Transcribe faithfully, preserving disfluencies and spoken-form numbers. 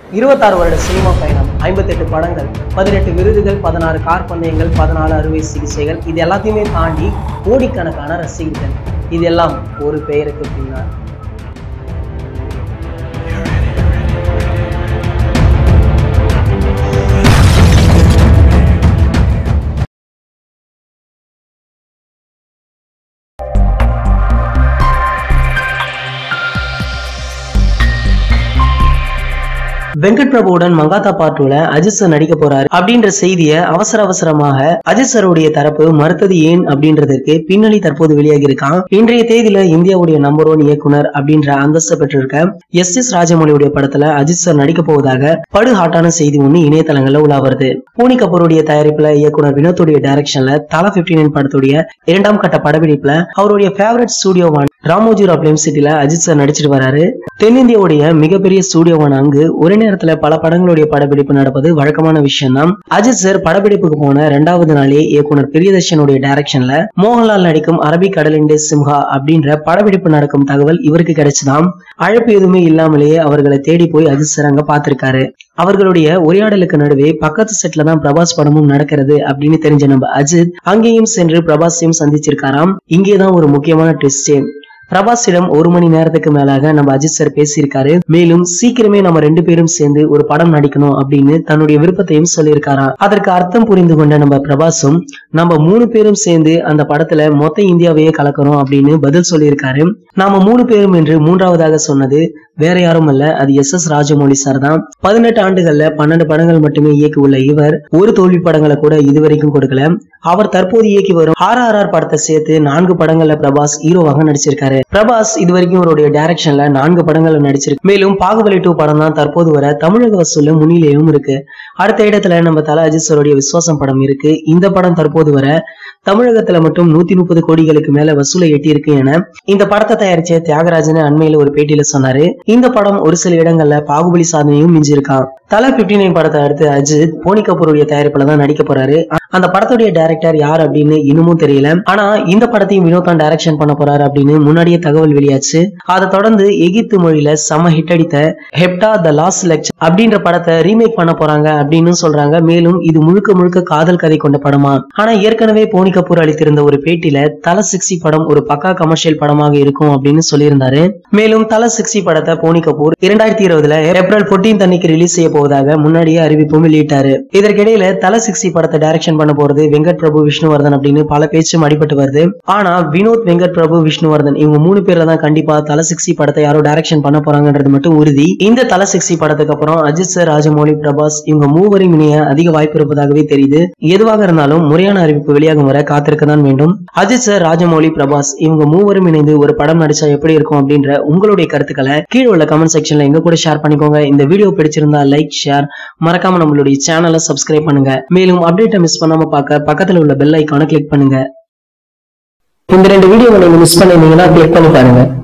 இருபத்தாறு வருட சினிமா பயணம், ஐம்பத்தி எட்டு படங்கள், பதினெட்டு விருதுகள், பதினாறு கார் பந்தயங்கள், பதினாலு அறுவை சிகிச்சைகள், இது எல்லாத்தையுமே தாண்டி கோடிக்கணக்கான ரசிகர்கள். இதெல்லாம் ஒரு பெயருக்கு பின்னால். வெங்கட் பிரபுவுடன் மங்காத்தா பார்ட் டூல அஜித் சார் நடிக்க போறாரு அப்படின்ற செய்தியை அவசர அவசரமாக அஜித் சாருடைய தரப்பு மறுத்தது ஏன் அப்படின்றதுக்கு பின்னணி தற்போது வெளியாகி இருக்கான். இன்றைய தேதியில இந்தியாவுடைய நம்பர் ஒன் இயக்குனர் அப்படின்ற அந்தஸ்து பெற்றிருக்க எஸ் எஸ் ராஜமௌலியுடைய படத்துல அஜித் சார் நடிக்க போவதாக படு ஹாட்டான செய்தி ஒண்ணு இணையதளங்கள்ல உலா வருது. போனி கபூருடைய தயாரிப்புல இயக்குனர் வினோத்துடைய டைரக்ஷன்ல தலா பிப்டி நைன் படத்துடைய இரண்டாம் கட்ட படப்பிடிப்புல அவருடைய ஃபேவரட் ஸ்டுடியோவான ராமோஜி ராவ் பிலிம் சிட்டில அஜித் சார் நடிச்சிட்டு வராரு. தென்னிந்தியாவுடைய மிகப்பெரிய ஸ்டுடியோவான அங்கு ஒரே நேரத்துல பல படங்களுடைய படப்பிடிப்பு நடப்பது வழக்கமான விஷயம் தான். அஜித் சார் படப்பிடிப்புக்கு போன இரண்டாவது நாளே இயக்குனர் பிரியதர்ஷனுடைய டைரக்ஷன்ல மோகன்லால் நடிக்கும் அரபிக் கடலின் சிம்ஹா அப்படின்ற படப்பிடிப்பு நடக்கும் தகவல் இவருக்கு கிடைச்சுதான். அழைப்பு எதுவுமே இல்லாமலேயே அவர்களை தேடி போய் அஜித் சார் அங்க பாத்திருக்காரு. அவர்களுடைய உரையாடலுக்கு நடுவே பக்கத்து செட்ல தான் பிரபாஸ் படமும் நடக்கிறது அப்படின்னு தெரிஞ்ச நம்ம அஜித் அங்கேயும் சென்று பிரபாஸையும் சந்திச்சிருக்காராம். இங்கேதான் ஒரு முக்கியமான ட்விஸ்டே. பிரபாஸிடம் ஒரு மணி நேரத்துக்கு மேலாக நம்ம அஜித் சார் பேசியிருக்காரு. மேலும் சீக்கிரமே நம்ம ரெண்டு பேரும் சேர்ந்து ஒரு படம் நடிக்கணும் அப்படின்னு தன்னுடைய விருப்பத்தையும் சொல்லியிருக்காராம். அதற்கு அர்த்தம் புரிந்து கொண்ட நம்ம பிரபாஸும் நம்ம மூணு பேரும் சேர்ந்து அந்த படத்துல மொத்த இந்தியாவையே கலக்கிறோம் அப்படின்னு பதில் சொல்லியிருக்காரு. நாம மூணு பேரும் என்று மூன்றாவதாக சொன்னது வேற யாரும் அல்ல, அது எஸ் எஸ் ராஜமௌலி சார் தான். பதினெட்டு ஆண்டுகள்ல பன்னெண்டு படங்கள் மட்டுமே இயக்கி உள்ள இவர் ஒரு தோல்வி படங்களை கூட இதுவரைக்கும் கொடுக்கல. அவர் தற்போது இயக்கி வரும் ஆர் ஆர் ஆர் படத்தை சேர்த்து நான்கு படங்கள்ல பிரபாஸ் ஹீரோவாக நடிச்சிருக்காரு. பிரபாஸ் இதுவரைக்கும் அவருடைய டைரக்ஷன்ல நான்கு படங்கள்ல நடிச்சிருக்கு. மேலும் பாகுபலி டூ படம் தான் தற்போது வர தமிழக வசூல்ல முன்னிலையும் இருக்கு. அடுத்த இடத்துல நம்ம தல அஜித் சாருடைய விஸ்வாசம் படம் இருக்கு. இந்த படம் தற்போது வர தமிழகத்துல மட்டும் நூத்தி முப்பது கோடிகளுக்கு மேல வசூலை எட்டி இருக்கு என இந்த படத்தை தயாரிச்ச தியாகராஜன் அண்மையில ஒரு பேட்டியில சொன்னாரு. இந்த படம் ஒரு சில இடங்கள்ல பாகுபலி சாதனையும் மிஞ்சிருக்கான். தலா பிப்டி நைன் படத்தை அடுத்து அஜித் போனி கபூருடைய தயாரிப்புல தான் நடிக்க போறாரு. அந்த படத்துடைய டைரக்டர் யார் அப்படின்னு இன்னமும் தெரியல. ஆனா இந்த படத்தையும் வினோத் தான் டைரக்ஷன் பண்ண போறாரு அப்படின்னு முன்னாடியே தகவல் வெளியாச்சு. அதை தொடர்ந்து எகிப்து மொழியில செம ஹிட் அடித்த ஹெப்டா த லாஸ்ட் லெக்சர் அப்படின்ற படத்தை ரீமேக் பண்ண போறாங்க அப்படின்னு சொல்றாங்க. மேலும் இது முழுக்க முழுக்க காதல் கதை கொண்ட படமா. ஆனா ஏற்கனவே போனி கபூர் அளித்திருந்த ஒரு பேட்டியில தல சிக்ஸ்டி படம் ஒரு பக்கா கமர்ஷியல் படமாக இருக்கும் அப்படின்னு சொல்லியிருந்தாரு. மேலும் தல சிக்ஸ்டி படத்தை போனி கபூர் இரண்டாயிரத்தி இருபதுல ஏப்ரல் பதினான்காம் அன்னைக்கு ரிலீஸ் செய்ய போவதாக முன்னாடியே அறிவிப்பும் வெளியிட்டாரு. இதற்கிடையில தல சிக்ஸ்டி படத்தை டைரக்ஷன் பண்ண போறது வெங்கட் பிரபு விஷ்ணுவர்தன் அப்படின்னு பல பேச்சும் அடிபட்டு வருது. ஆனா வினோத், வெங்கட் பிரபு, விஷ்ணுவர்தன் இவங்க மூணு பேர்ல தான் கண்டிப்பா தல சிக்ஸ்டி படத்தை யாரோ டைரக்ஷன் பண்ண போறாங்கன்றது மட்டும் உறுதி. இந்த தல சிக்ஸ்டி படத்துக்கு அப்புறம் அஜித் சார், ராஜமௌலி, பிரபாஸ் இவங்க மூவரையும் இணைய அதிக வாய்ப்பு இருப்பதாகவே தெரியுது. எதுவாக இருந்தாலும் முறையான அறிவிப்பு வெளியாகும் வரை காத்திருக்கதான் வேண்டும். அஜித் சார், ராஜமௌலி, பிரபாஸ் இவங்க மூவரும் இணைந்து ஒரு படம் நடிச்சா எப்படி இருக்கும் அப்படின்ற உங்களுடைய கருத்துக்களை கீழே உள்ள கமெண்ட் செக்ஷன்ல எங்க கூட ஷேர் பண்ணிக்கோங்க. இந்த வீடியோ பிடிச்சிருந்தா லைக், ஷேர், மறக்காம நம்மளுடைய சேனலை சப்ஸ்கிரைப் பண்ணுங்க. மேலும் அப்டேட்டை மிஸ் பண்ணாம பார்க்க பக்கத்துல உள்ள பெல் ஐகானை கிளிக் பண்ணுங்க. இந்த ரெண்டு வீடியோவை நீங்க மிஸ் பண்ணிருந்தீங்கன்னா கிளிக் பண்ணி பாருங்க.